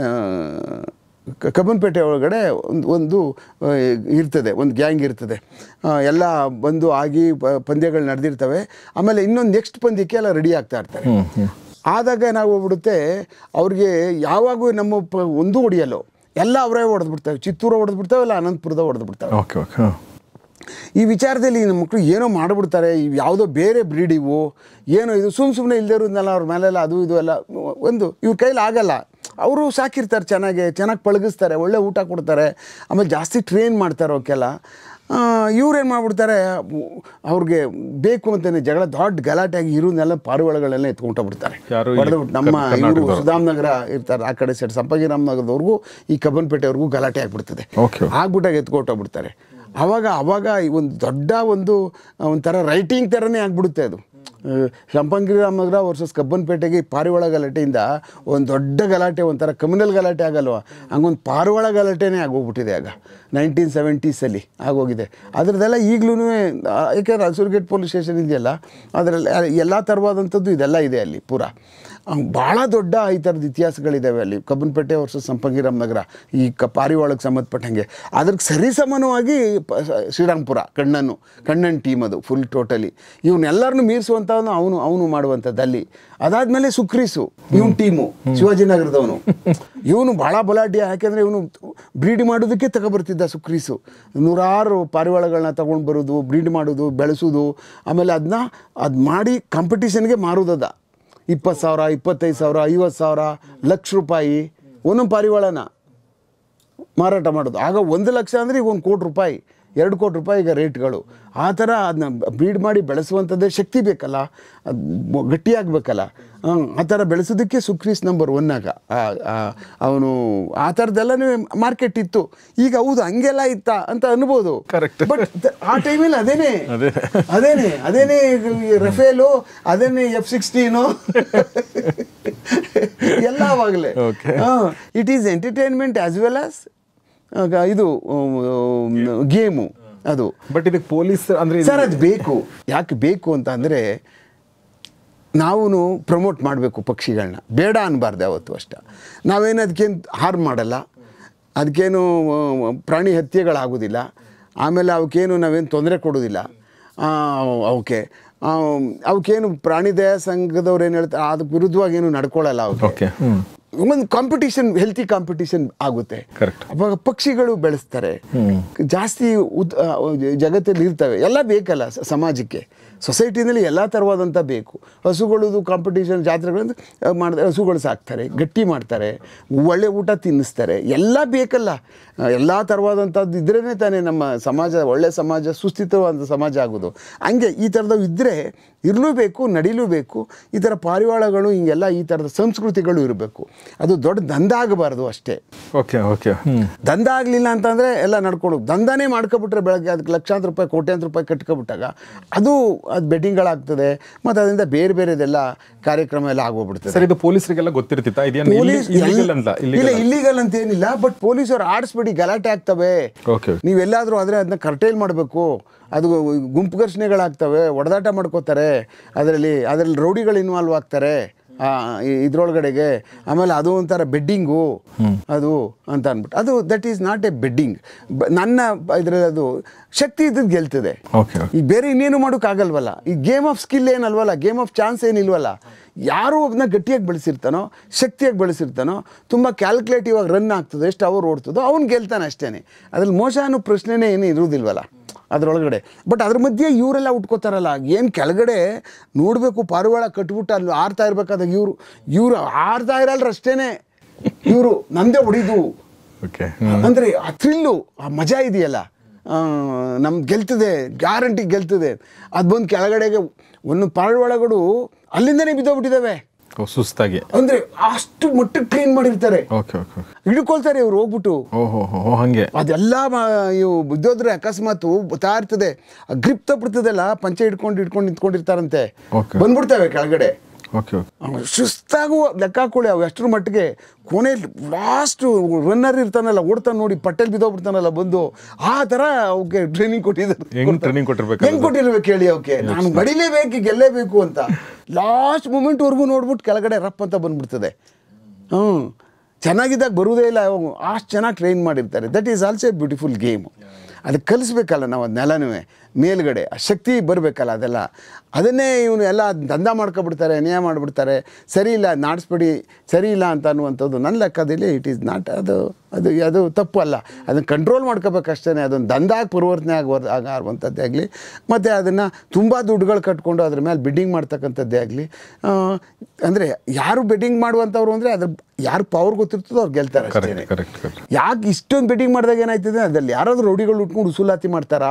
ಕಬ್ಬನ್ಪೇಟೆ ಒಳಗಡೆ ಒಂದು ಇರ್ತದೆ, ಒಂದು ಗ್ಯಾಂಗ್ ಇರ್ತದೆ. ಎಲ್ಲ ಬಂದು ಆಗಿ ಪಂದ್ಯಗಳು ನಡೆದಿರ್ತವೆ. ಆಮೇಲೆ ಇನ್ನೊಂದು ನೆಕ್ಸ್ಟ್ ಪಂದ್ಯಕ್ಕೆ ಎಲ್ಲ ರೆಡಿ ಆಗ್ತಾ ಇರ್ತಾರೆ. ಆದಾಗ ಏನಾಗೋಗ್ಬಿಡುತ್ತೆ, ಅವ್ರಿಗೆ ಯಾವಾಗೂ ನಮ್ಮ ಒಂದೂ ಹೊಡೆಯಲ್ಲ, ಎಲ್ಲ ಅವರೇ ಹೊಡೆದ್ಬಿಡ್ತವೆ. ಚಿತ್ತೂರ ಹೊಡೆದ್ಬಿಡ್ತಾವೆ, ಇಲ್ಲ ಅನಂತಪುರದ ಹೊಡೆದ್ಬಿಡ್ತವೆ. ಈ ವಿಚಾರದಲ್ಲಿ ನಮ್ಮ ಮಕ್ಕಳು ಏನೋ ಮಾಡಿಬಿಡ್ತಾರೆ. ಇವು ಯಾವುದೋ ಬೇರೆ ಬ್ರೀಡ್, ಇವು ಏನೋ ಇದು ಸುಮ್ಮನೆ ಇಲ್ಲದೇ ಇರೋದನ್ನೆಲ್ಲ ಅವ್ರ ಮೇಲೆಲ್ಲ ಅದು ಇದು ಎಲ್ಲ ಒಂದು ಇವ್ರ ಕೈಲಿ ಆಗಲ್ಲ. ಅವರು ಸಾಕಿರ್ತಾರೆ, ಚೆನ್ನಾಗಿ ಪಳಗಿಸ್ತಾರೆ, ಒಳ್ಳೆ ಊಟ ಕೊಡ್ತಾರೆ, ಆಮೇಲೆ ಜಾಸ್ತಿ ಟ್ರೈನ್ ಮಾಡ್ತಾರೆ ಅವಕ್ಕೆಲ್ಲ. ಇವ್ರೇನು ಮಾಡ್ಬಿಡ್ತಾರೆ, ಅವ್ರಿಗೆ ಬೇಕು ಅಂತಲೇ ಜಗಳ ದೊಡ್ಡ ಗಲಾಟೆಯಾಗಿ ಇರೋದನ್ನೆಲ್ಲ ಪಾರಿವಾಳಗಳೆಲ್ಲ ಎತ್ಕೊಂಡೋಗ್ಬಿಡ್ತಾರೆ. ಹೊಡೆದ್ಬಿಟ್ಟು ನಮ್ಮ ಇವರು ಸುಧಾಮನಗರ ಇರ್ತಾರೆ, ಆ ಕಡೆ ಸೈಡ್ ಸಂಪಂಗಿರಾಮನಗರದವ್ರಿಗೂ ಈ ಕಬ್ಬನ್ಪೇಟೆಯವ್ರಿಗೂ ಗಲಾಟೆ ಆಗಿಬಿಡ್ತದೆ. ಆಗ್ಬಿಟ್ಟಾಗ ಎತ್ಕೊಟ್ಟೋಗ್ಬಿಡ್ತಾರೆ. ಆವಾಗ ಒಂದು ದೊಡ್ಡ ಒಂಥರ ರೈಟಿಂಗ್ ಥರನೇ ಆಗಿಬಿಡುತ್ತೆ ಅದು. ಸಂಪಂಗಿರಾಮನಗರ ವರ್ಸಸ್ ಕಬ್ಬನ್ಪೇಟೆಗೆ ಪಾರಿವಾಳ ಗಲಾಟೆಯಿಂದ ಒಂದು ದೊಡ್ಡ ಗಲಾಟೆ, ಒಂಥರ ಕಮ್ಯುನಲ್ ಗಲಾಟೆ ಆಗಲ್ವ, ಹಂಗೊಂದು ಪಾರಿವಾಳ ಗಲಾಟೆನೇ ಆಗೋಗ್ಬಿಟ್ಟಿದೆ. ಆಗ 1970s ಆಗೋಗಿದೆ. ಅದರದ್ದೆಲ್ಲ ಈಗಲೂ, ಯಾಕೆಂದರೆ ಅಸೂರ್ಗೇಟ್ ಪೊಲೀಸ್ ಸ್ಟೇಷನ್ ಇದೆಯಲ್ಲ, ಅದರಲ್ಲಿ ಎಲ್ಲ ಥರವಾದಂಥದ್ದು ಇದೆಲ್ಲ ಇದೆ ಅಲ್ಲಿ ಪೂರ. ಭಾಳ ದೊಡ್ಡ ಈ ಥರದ ಇತಿಹಾಸಗಳಿದ್ದಾವೆ ಅಲ್ಲಿ ಕಬ್ಬನ್ಪೇಟೆ ವರ್ಸಸ್ ಸಂಪಂಗಿರಾಮನಗರ ಈ ಪಾರಿವಾಳಕ್ಕೆ ಸಂಬಂಧಪಟ್ಟಂಗೆ. ಅದ್ರಿಗೆ ಸರಿಸಮಾನವಾಗಿ ಶ್ರೀರಾಮ್ಪುರ ಕಣ್ಣನ್ ಟೀಮ್ ಅದು ಫುಲ್ ಟೋಟಲಿ ಇವನ್ನೆಲ್ಲರನ್ನೂ ಮೀರಿಸುವಂಥವನು ಅವನು ಮಾಡುವಂಥದ್ದು ಅಲ್ಲಿ. ಅದಾದಮೇಲೆ ಸುಕ್ರೀಸು ಇವನು ಟೀಮು ಶಿವಾಜಿನಗರದವನು. ಇವನು ಭಾಳ ಬಲಾಢ್ಯ, ಯಾಕೆಂದರೆ ಇವನು ಬ್ರೀಡ್ ಮಾಡೋದಕ್ಕೆ ತಗೊಬರ್ತಿದ್ದ ಸುಕ್ರೀಸು. 100 ಪಾರಿವಾಳಗಳನ್ನ ತೊಗೊಂಡು ಬರೋದು, ಬ್ರೀಡ್ ಮಾಡೋದು, ಬೆಳೆಸೋದು, ಆಮೇಲೆ ಅದು ಮಾಡಿ ಕಾಂಪಿಟೀಷನ್ಗೆ ಮಾರೋದದ. 20,000, 25,000, 50,000, ಲಕ್ಷ ರೂಪಾಯಿ ಒಂದೊಂದು ಪಾರಿವಾಳನ ಮಾರಾಟ ಮಾಡೋದು. ಆಗ 1 ಲಕ್ಷ ಅಂದರೆ ಈಗ 1 ಕೋಟಿ ರೂಪಾಯಿ, 2 ಕೋಟಿ ರೂಪಾಯಿ ಈಗ ರೇಟ್ಗಳು. ಆ ಥರ ಅದನ್ನ ಬ್ರೀಡ್ ಮಾಡಿ ಬೆಳೆಸುವಂಥದ್ದೇ ಶಕ್ತಿ ಬೇಕಲ್ಲ, ಅದು ಗಟ್ಟಿಯಾಗಬೇಕಲ್ಲ. ಆ ಥರ ಬೆಳೆಸೋದಕ್ಕೆ ಸುಕ್ರೀಸ್ ನಂಬರ್ 1 ಆಗ ಅವನು. ಆ ಥರದ್ದೆಲ್ಲನೂ ಮಾರ್ಕೆಟ್ ಇತ್ತು. ಈಗ ಹೌದು ಹಂಗೆಲ್ಲ ಇತ್ತ ಅಂತ ಅನ್ಬೋದು, ಬಟ್ ಆ ಟೈಮಲ್ಲಿ ಅದೇನೇ ರಫೇಲು, ಅದೇನೇ F-16 ಎಲ್ಲ ಆವಾಗಲೇ. It is entertainment as well as ಇದು ಗೇಮು ಅದು. ಬಟ್ ಇದಕ್ಕೆ ಪೊಲೀಸ್ ಅಂದರೆ ಸರ್ ಅದು ಬೇಕು. ಯಾಕೆ ಬೇಕು ಅಂತ ಅಂದರೆ, ನಾವು ಪ್ರಮೋಟ್ ಮಾಡಬೇಕು ಪಕ್ಷಿಗಳನ್ನ, ಬೇಡ ಅನ್ನಬಾರ್ದು ಯಾವತ್ತು ಅಷ್ಟೇ. ನಾವೇನು ಅದಕ್ಕೇನು ಹಾರ್ಮ್ ಮಾಡಲ್ಲ, ಅದಕ್ಕೇನು ಪ್ರಾಣಿ ಹತ್ಯೆಗಳಾಗೋದಿಲ್ಲ, ಆಮೇಲೆ ಅವಕ್ಕೇನು ನಾವೇನು ತೊಂದರೆ ಕೊಡೋದಿಲ್ಲ. ಅವಕ್ಕೇನು ಪ್ರಾಣಿ ದಯಾ ಸಂಘದವ್ರು ಏನು ಹೇಳ್ತಾರೆ ಅದಕ್ಕೆ ವಿರುದ್ಧವಾಗಿ ಏನು ನಡ್ಕೊಳ್ಳಲ್ಲ. ಅವಕ್ಕೆ ಒಂದು ಕಾಂಪಿಟೇಷನ್, ಹೆಲ್ತಿ ಕಾಂಪಿಟೇಷನ್ ಆಗುತ್ತೆ. ಅವಾಗ ಪಕ್ಷಿಗಳು ಬೆಳೆಸ್ತಾರೆ, ಜಾಸ್ತಿ ಜಗತ್ತಲ್ಲಿ ಇರ್ತವೆ. ಎಲ್ಲ ಬೇಕಲ್ಲ ಸಮಾಜಕ್ಕೆ, ಸೊಸೈಟಿನಲ್ಲಿ ಎಲ್ಲ ಥರವಾದಂಥ ಬೇಕು. ಹಸುಗಳದು ಕಾಂಪಿಟೇಷನ್ ಜಾತ್ರೆಗಳಿಂದ ಮಾಡಿದ್ರೆ ಹಸುಗಳು ಸಾಕ್ತಾರೆ, ಗಟ್ಟಿ ಮಾಡ್ತಾರೆ, ಒಳ್ಳೆ ಊಟ ತಿನ್ನಿಸ್ತಾರೆ, ಎಲ್ಲ ಬೇಕಲ್ಲ. ಎಲ್ಲ ಥರವಾದಂಥದ್ದು ಇದ್ರೇ ತಾನೇ ನಮ್ಮ ಸಮಾಜ ಒಳ್ಳೆ ಸಮಾಜ, ಸುಸ್ಥಿತವಾದ ಸಮಾಜ ಆಗೋದು. ಹಂಗೆ ಈ ಥರದವು ಇದ್ದರೆ ಇರಲೂಬೇಕು, ನಡಿಲೂಬೇಕು. ಈ ಥರ ಪಾರಿವಾಳಗಳು ಹಿಂಗೆಲ್ಲ ಈ ಥರದ ಸಂಸ್ಕೃತಿಗಳು ಇರಬೇಕು. ಅದು ದೊಡ್ಡ ದಂಧ ಆಗಬಾರ್ದು ಅಷ್ಟೇ. ದಂಧ ಆಗಲಿಲ್ಲ ಅಂತಂದರೆ ಎಲ್ಲ ನಡ್ಕೊಂಡು ದಂಧನೇ ಮಾಡ್ಕೊಬಿಟ್ರೆ ಬೆಳಗ್ಗೆ ಅದಕ್ಕೆ ಲಕ್ಷಾಂತರ ರೂಪಾಯಿ, ಕೋಟ್ಯಾಂತರ ರೂಪಾಯಿ ಕಟ್ಕೊಬಿಟ್ಟಾಗ ಅದು ಬೆಟ್ಟಿಂಗ್ಗಳಾಗ್ತದೆ. ಮತ್ತು ಅದರಿಂದ ಬೇರೆ ಬೇರೆದೆಲ್ಲ ಕಾರ್ಯಕ್ರಮ ಎಲ್ಲ ಆಗೋಗ್ಬಿಡ್ತದೆ. ಸರ್, ಇದು ಪೊಲೀಸರಿಗೆಲ್ಲ ಗೊತ್ತಿರ್ತಿತ್ತ? ಇಲ್ಲ, ಇಲ್ಲಿಗಲ್ ಅಂತ ಏನಿಲ್ಲ, ಬಟ್ ಪೊಲೀಸರು ಆಡಿಸ್ಬಿಡಿ ಗಲಾಟೆ ಆಗ್ತವೆ. ನೀವೆಲ್ಲಾದರೂ ಆದರೆ ಅದನ್ನ ಕರ್ಟೈಲ್ ಮಾಡಬೇಕು. ಅದು ಗುಂಪು ಘರ್ಷಣೆಗಳಾಗ್ತವೆ, ಹೊಡೆದಾಟ ಮಾಡ್ಕೋತಾರೆ, ಅದರಲ್ಲಿ ರೌಡಿಗಳು ಇನ್ವಾಲ್ವ್ ಆಗ್ತಾರೆ ಇದ್ರೊಳಗಡೆಗೆ. ಆಮೇಲೆ ಅದು ಒಂಥರ ಬೆಡ್ಡಿಂಗು ಅದು ಅಂತ ಅಂದ್ಬಿಟ್ಟು, ಅದು that is not a betting. ನನ್ನ ಇದರಲ್ಲಿ ಅದು ಶಕ್ತಿ ಇದ್ದದ್ದು ಗೆಲ್ತದೆ. ಈಗ ಬೇರೆ ಇನ್ನೇನು ಮಾಡೋಕ್ಕಾಗಲ್ವಲ್ಲ. ಈ ಗೇಮ್ ಆಫ್ ಸ್ಕಿಲ್ ಏನಲ್ವಲ್ಲ, ಗೇಮ್ ಆಫ್ ಚಾನ್ಸ್ ಏನಿಲ್ವಲ್ಲ. ಯಾರು ಅದನ್ನ ಗಟ್ಟಿಯಾಗಿ ಬೆಳೆಸಿರ್ತಾನೋ, ಶಕ್ತಿಯಾಗಿ ಬೆಳೆಸಿರ್ತಾನೋ, ತುಂಬ ಕ್ಯಾಲ್ಕುಲೇಟಿವ್ ಆಗಿ ರನ್ ಆಗ್ತದೆ, ಎಷ್ಟು ಅವರ್ ಓಡ್ತದೋ ಅವ್ನು ಗೆಲ್ತಾನೆ ಅಷ್ಟೇ. ಅದ್ರಲ್ಲಿ ಮೋಸ ಅನ್ನೋ ಪ್ರಶ್ನೆನೇ ಏನು ಇರುವುದಿಲ್ವಲ್ಲ ಅದರೊಳಗಡೆ. ಬಟ್ ಅದ್ರ ಮಧ್ಯೆ ಇವರೆಲ್ಲ ಉಟ್ಕೋತಾರಲ್ಲ, ಏನು ಕೆಳಗಡೆ ನೋಡಬೇಕು, ಪಾರಿವಾಳ ಕಟ್ಬಿಟ್ಟು ಅಲ್ಲಿ ಆರ್ತಾ ಇರ್ಬೇಕಾದಾಗ ಇವರು ಆರ್ತಾ ಇರಲ್ರ ಅಷ್ಟೇ. ಇವರು ನಂದೇ ಹೊಡಿದು ಅಂದರೆ ಆ ಥ್ರಿಲ್ಲು, ಆ ಮಜಾ ಇದೆಯಲ್ಲ, ನಮ್ಗೆ ಗೆಲ್ತದೆ, ಗ್ಯಾರಂಟಿ ಗೆಲ್ತದೆ. ಅದು ಬಂದು ಕೆಳಗಡೆಗೆ ಒಂದು ಪಾರಿವಾಳಗಳು ಅಲ್ಲಿಂದನೇ ಬಿದ್ದೋಗ್ಬಿಟ್ಟಿದ್ದಾವೆ ಸುಸ್ತಾಗಿ. ಅಂದ್ರೆ ಅಷ್ಟು ಮಟ್ಟಕ್ಕೆ ಕ್ಲೀನ್ ಮಾಡಿರ್ತಾರೆ, ಹಿಡ್ಕೊಳ್ತಾರೆ ಇವ್ರು ಹೋಗ್ಬಿಟ್ಟು. ಹಂಗೆ ಅದೆಲ್ಲ ಇವು ಬಿದ್ದೋದ್ರೆ ಅಕಸ್ಮಾತ್ ಬರ್ತಾ ಇರ್ತದೆ, ಗ್ರಿಪ್ ತಪ್ಪಿರ್ತದಲ್ಲ, ಪಂಚೆ ಹಿಡ್ಕೊಂಡು ನಿಂತ್ಕೊಂಡಿರ್ತಾರಂತೆ, ಬಂದ್ಬಿಡ್ತವೆ ಕೆಳಗಡೆ. ಓಕೆ ಸುಸ್ತಾಗುವ ಲೆಕ್ಕ ಹಾಕೊಳ್ಳಿ ಅವು ಎಷ್ಟರ ಮಟ್ಟಿಗೆ ಕೊನೆ ಲಾಸ್ಟು ರನ್ನರ್ ಇರ್ತಾನಲ್ಲ ಓಡ್ತಾನೆ ನೋಡಿ ಪಟ್ಟೆಲ್ ಬಿದ್ದೋಗ್ಬಿಡ್ತಾನಲ್ಲ ಬಂದು ಆ ಥರ ಅವಕ್ಕೆ ಟ್ರೈನಿಂಗ್ ಕೊಟ್ಟಿದ್ದಾರೆ. ಟ್ರೈನಿಂಗ್ ಕೊಟ್ಟಿರ್ಬೇಕು, ಹೆಂಗೆ ಕೊಟ್ಟಿರ್ಬೇಕು ಹೇಳಿ ಅವಕ್ಕೆ, ನಾನು ಬಡಿಲೇಬೇಕು ಗೆಲ್ಲೇಬೇಕು ಅಂತ ಲಾಸ್ಟ್ ಮೂಮೆಂಟ್ವರೆಗೂ ನೋಡ್ಬಿಟ್ಟು ಕೆಳಗಡೆ ರಪ್ ಅಂತ ಬಂದ್ಬಿಡ್ತದೆ. ಚೆನ್ನಾಗಿದ್ದಾಗ ಬರುವುದೇ ಇಲ್ಲ, ಅಷ್ಟು ಚೆನ್ನಾಗಿ ಟ್ರೈನ್ ಮಾಡಿರ್ತಾರೆ. That is also a beautiful game. ಅದಕ್ಕೆ ಕಲಿಸ್ಬೇಕಲ್ಲ ನಾವು ಅದನ್ನೆಲ್ಲನೂ ಮೇಲ್ಗಡೆ ಆ ಶಕ್ತಿ ಬರಬೇಕಲ್ಲ ಅದೆಲ್ಲ. ಅದನ್ನೇ ಇವನು ಎಲ್ಲ ದಂಧ ಮಾಡ್ಕೊಬಿಡ್ತಾರೆ, ಅನ್ಯಾಯ ಮಾಡಿಬಿಡ್ತಾರೆ. ಸರಿ ಇಲ್ಲ ನಾಡಿಸ್ಬಿಡಿ, ಸರಿ ಇಲ್ಲ ಅಂತ ಅನ್ನುವಂಥದ್ದು ನನ್ನ ಲೆಕ್ಕದಲ್ಲಿ ಇಟ್ ಈಸ್ ನಾಟ್ ಅದು ತಪ್ಪು ಅಲ್ಲ. ಅದನ್ನು ಕಂಟ್ರೋಲ್ ಮಾಡ್ಕೋಬೇಕಷ್ಟೇ. ಅದೊಂದು ದಂಧಾಗಿ ಪರಿವರ್ತನೆ ಆಗುವಂಥದ್ದೇ ಆಗಲಿ, ಮತ್ತು ಅದನ್ನು ತುಂಬ ದುಡ್ಡುಗಳು ಕಟ್ಕೊಂಡು ಅದ್ರ ಮೇಲೆ ಬಿಡ್ಡಿಂಗ್ ಮಾಡ್ತಕ್ಕಂಥದ್ದೇ ಆಗಲಿ. ಅಂದರೆ ಯಾರು ಬೆಡ್ಡಿಂಗ್ ಮಾಡುವಂಥವ್ರು ಅಂದರೆ ಅದ್ರ ಯಾರು ಪವರ್ ಗೊತ್ತಿರ್ತದೋ ಅವ್ರು ಗೆಲ್ತಾರೆ ಅಷ್ಟೇ. ಯಾಕೆ ಇಷ್ಟೊಂದು ಬೆಡ್ಡಿಂಗ್ ಮಾಡಿದಾಗ ಏನಾಯ್ತದೆ, ಅದ್ರಲ್ಲಿ ಯಾರಾದರೂ ರೌಡಿಗಳು ಉಟ್ಕೊಂಡು ಉಸುಲಾತಿ ಮಾಡ್ತಾರಾ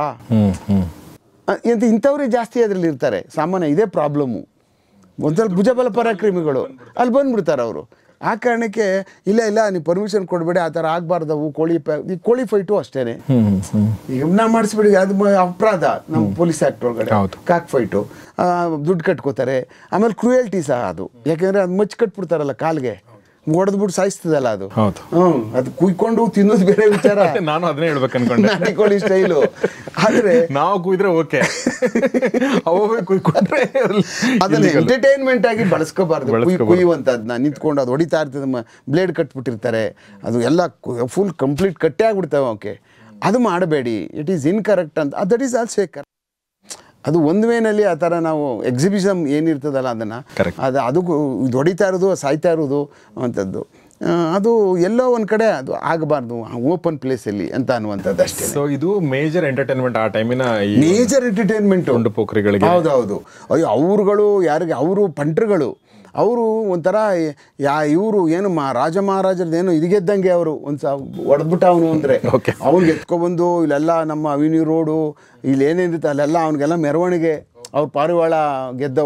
ಅಂತ ಇಂಥವ್ರೇ ಜಾಸ್ತಿ ಅದರಲ್ಲಿ ಇರ್ತಾರೆ ಸಾಮಾನ್ಯ. ಇದೇ ಪ್ರಾಬ್ಲಮ್ಮು. ಒಂದ್ಸಲ ಭುಜಬಲ ಪರಾಕ್ರಮಿಗಳು ಅಲ್ಲಿ ಬಂದುಬಿಡ್ತಾರೆ ಅವರು. ಆ ಕಾರಣಕ್ಕೆ ಇಲ್ಲ ನೀವು ಪರ್ಮಿಷನ್ ಕೊಡಬೇಡಿ, ಆ ಥರ ಆಗಬಾರ್ದವು. ಈ ಕೋಳಿ ಫೈಟು ಅಷ್ಟೇ. ಈಗ ನಾ ಮಾಡಿಸ್ಬಿಡಿ, ಅದು ಅಪರಾಧ ನಮ್ಮ ಪೊಲೀಸ್ ಆ್ಯಕ್ಟ್ ಒಳಗಡೆ. ಕಾಕ್ ಫೈಟು ದುಡ್ಡು ಕಟ್ಕೋತಾರೆ. ಆಮೇಲೆ ಕ್ರೂಯಲ್ಟಿ ಸಹ ಅದು, ಯಾಕೆಂದರೆ ಅದು ಮಚ್ಚಿ ಕಟ್ಬಿಡ್ತಾರಲ್ಲ ಕಾಲ್ಗೆ, ಹೊಡೆದ್ಬಿಟ್ಟು ಸಾಯಿಸ್ತದಲ್ಲ ಅದು. ಅದು ಕುಯ್ಕೊಂಡು ತಿನ್ನೋದು ಬೇರೆ ವಿಚಾರ. ನಾನು ಅದನ್ನೇ ಹೇಳ್ಬೇಕು ಅನ್ಕೊಂಡೆ, ನಾಟಿಕೋಳಿ ಸ್ಟೈಲು. ಆದರೆ ನಾವು ಕುಯ್ದ್ರೆ ಓಕೆ, ಕುಯ್ಕೊಂಡ್ರೆ ಅದನ್ನ ಎಂಟರ್ಟೈನ್ಮೆಂಟ್ ಆಗಿ ಬಳಸ್ಕೋಬಾರ್ದು. ಕುಯ್ಯುವಂಥದ್ದನ್ನ ನಿಂತ್ಕೊಂಡು ಅದು ಹೊಡಿತಾ ಇರ್ತದೆ, ಬ್ಲೇಡ್ ಕಟ್ಬಿಟ್ಟಿರ್ತಾರೆ, ಅದು ಎಲ್ಲ ಫುಲ್ ಕಂಪ್ಲೀಟ್ ಕಟ್ಟೆ ಆಗ್ಬಿಡ್ತಾವೆ ಅವಕ್ಕೆ. ಅದು ಮಾಡಬೇಡಿ, ಇಟ್ ಈಸ್ ಇನ್ಕರೆಕ್ಟ್ ಅಂತ. That is also correct. ಅದು ಒಂದು ವೇನಲ್ಲಿ ಆ ಥರ ನಾವು ಎಕ್ಸಿಬಿಷನ್ ಏನಿರ್ತದಲ್ಲ ಅದನ್ನು ಅದು ಹೊಡಿತಾ ಇರೋದು ಸಾಯ್ತಾ ಇರೋದು ಅಂಥದ್ದು ಅದು ಎಲ್ಲೋ ಒಂದು ಕಡೆ ಅದು ಆಗಬಾರ್ದು ಓಪನ್ ಪ್ಲೇಸಲ್ಲಿ ಅಂತ ಅನ್ನುವಂಥದ್ದು ಅಷ್ಟೇ. ಸೊ ಇದು ಮೇಜರ್ ಎಂಟರ್ಟೈನ್ಮೆಂಟ್ ಆ ಟೈಮಿನ, ಮೇಜರ್ ಎಂಟರ್ಟೈನ್ಮೆಂಟ್ ಉಂಡು ಪೋಖ್ರಿಗಳಿಗೆ. ಹೌದೌದು. ಅಯ್ಯೋ ಅವ್ರುಗಳು ಯಾರಿಗೆ ಅವರು ಪಂಟ್ರುಗಳು, ಅವರು ಒಂಥರ ಇವರು ಏನು ರಾಜ ಮಹಾರಾಜರದೇನು ಇದಿಗೆದ್ದಂಗೆ ಅವರು ಒಂದು ಹೊಡೆದ್ಬಿಟ್ಟ ಅವನು ಅಂದರೆ ಅವ್ನಿಗೆ ಎತ್ಕೊಬಂದು ಇಲ್ಲೆಲ್ಲ ನಮ್ಮ ಅವಿನ್ಯೂ ರೋಡು ಇಲ್ಲಿ ಏನೇನಿರುತ್ತೆ ಅಲ್ಲೆಲ್ಲ ಅವನಿಗೆಲ್ಲ ಮೆರವಣಿಗೆ. ಅವ್ರು ಪಾರಿವಾಳ ಗೆದ್ದ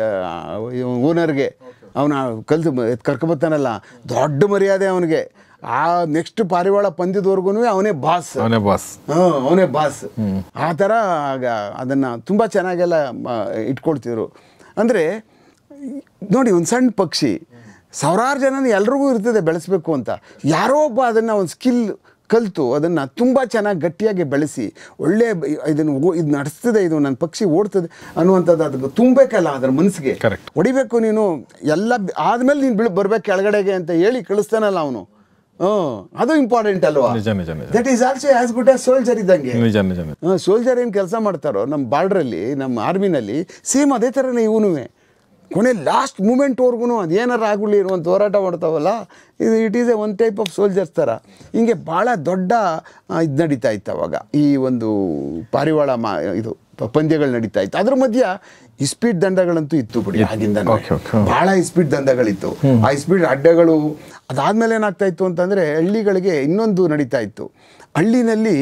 ಓನರ್ಗೆ ಅವನ ಕರ್ಕೊಬತ್ತಾನಲ್ಲ, ದೊಡ್ಡ ಮರ್ಯಾದೆ ಅವನಿಗೆ. ಆ ನೆಕ್ಸ್ಟ್ ಪಾರಿವಾಳ ಪಂದ್ಯದವರೆಗೂ ಅವನೇ ಬಾಸ್. ಅವನೇ ಬಾಸ್. ಆ ಥರ ಅದನ್ನು ತುಂಬ ಚೆನ್ನಾಗೆಲ್ಲ ಇಟ್ಕೊಳ್ತಿದ್ರು. ಅಂದರೆ ನೋಡಿ, ಒಂದು ಸಣ್ಣ ಪಕ್ಷಿ ಸಾವಿರಾರು ಜನ ಎಲ್ರಿಗೂ ಇರ್ತದೆ ಬೆಳೆಸಬೇಕು ಅಂತ. ಯಾರೋ ಒಬ್ಬ ಅದನ್ನು ಒಂದು ಸ್ಕಿಲ್ ಕಲಿತು ಅದನ್ನು ತುಂಬ ಚೆನ್ನಾಗಿ ಗಟ್ಟಿಯಾಗಿ ಬೆಳೆಸಿ ಒಳ್ಳೆ ಇದು ನಡೆಸ್ತದೆ, ಇದು ನನ್ನ ಪಕ್ಷಿ ಓಡ್ತದೆ ಅನ್ನುವಂಥದ್ದು ಅದಕ್ಕೆ ತುಂಬಬೇಕಲ್ಲ ಅದರ ಮನಸ್ಸಿಗೆ. ಹೊಡಿಬೇಕು ನೀನು ಎಲ್ಲ ಆದಮೇಲೆ ನೀನು ಬರಬೇಕು ಕೆಳಗಡೆಗೆ ಅಂತ ಹೇಳಿ ಕಳಿಸ್ತಾನಲ್ಲ ಅವನು. ಅದು ಇಂಪಾರ್ಟೆಂಟ್ ಅಲ್ವಾ? That is also as good as soldier ಇದ್ದಂಗೆ. ಸೋಲ್ಜರ್ ಏನು ಕೆಲಸ ಮಾಡ್ತಾರೋ ನಮ್ಮ ಬಾರ್ಡ್ರಲ್ಲಿ, ನಮ್ಮ ಆರ್ಮಿನಲ್ಲಿ, ಸೇಮ್ ಅದೇ ಥರನೇ ಇವನು. ಕೊನೆ ಲಾಸ್ಟ್ ಮೂಮೆಂಟ್ವರೆಗೂ ಅದೇನಾರು ಆಗಲಿ ಇರುವಂಥ ಹೋರಾಟ ಮಾಡ್ತಾವಲ್ಲ, it is a one type of soldiers ಥರ. ಹಿಂಗೆ ಭಾಳ ದೊಡ್ಡ ಇದು ನಡೀತಾ ಇತ್ತು ಅವಾಗ. ಈ ಒಂದು ಪಾರಿವಾಳ ಇದು ಪಂದ್ಯಗಳು ನಡೀತಾ ಇತ್ತು. ಅದ್ರ ಮಧ್ಯ ಇಸ್ಪೀಡ್ ದಂಡಗಳಂತೂ ಇತ್ತು ಬಿಡಿ, ಆಗಿಂದ ಭಾಳ ಇಸ್ಪೀಡ್ ದಂಡಗಳಿತ್ತು. ಆ ಇಸ್ಪೀಡ್ ಅಡ್ಡಗಳು ಅದಾದಮೇಲೆ ಏನಾಗ್ತಾ ಇತ್ತು ಅಂತಂದರೆ ಹಳ್ಳಿಗಳಿಗೆ ಇನ್ನೊಂದು ನಡೀತಾ ಇತ್ತು. ಹಳ್ಳಿನಲ್ಲಿ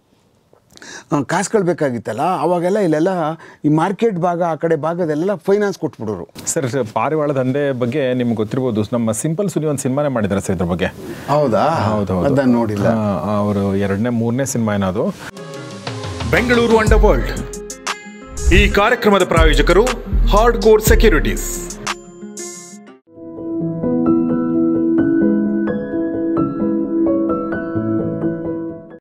ಕಾಸುಗಳು ಬೇಕಾಗಿತ್ತಲ್ಲ, ಅವಾಗೆಲ್ಲ ಇಲ್ಲೆಲ್ಲ ಈ ಮಾರ್ಕೆಟ್ ಭಾಗ ಆ ಕಡೆ ಭಾಗದೆಲ್ಲ ಫೈನಾನ್ಸ್ ಕೊಟ್ಬಿಡೋರು. ಸರ್, ಪಾರಿವಾಳ ದಂಧೆ ಬಗ್ಗೆ ನಿಮ್ಗೆ ಗೊತ್ತಿರ್ಬೋದು, ನಮ್ಮ ಸಿಂಪಲ್ ಸುನಿ ಒಂದು ಸಿನಿಮಾನೇ ಮಾಡಿದ್ದಾರೆ ಸರ್ ಇದ್ರ ಬಗ್ಗೆ. ಹೌದಾ? ಹೌದು, ಅದನ್ನು ನೋಡಿಲ್ಲ. ಅವರು 2ನೇ 3ನೇ ಸಿನಿಮಾ ಏನದು, ಬೆಂಗಳೂರು ಅಂಡರ್ ವರ್ಲ್ಡ್. ಈ ಕಾರ್ಯಕ್ರಮದ ಪ್ರಾಯೋಜಕರು ಹಾರ್ಡ್ ಕೋರ್ ಸೆಕ್ಯೂರಿಟೀಸ್.